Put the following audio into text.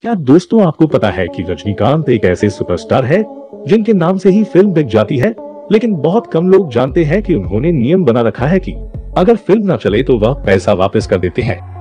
क्या दोस्तों आपको पता है कि रजनीकांत एक ऐसे सुपरस्टार है जिनके नाम से ही फिल्म बिक जाती है, लेकिन बहुत कम लोग जानते हैं कि उन्होंने नियम बना रखा है कि अगर फिल्म न चले तो वह पैसा वापस कर देते हैं।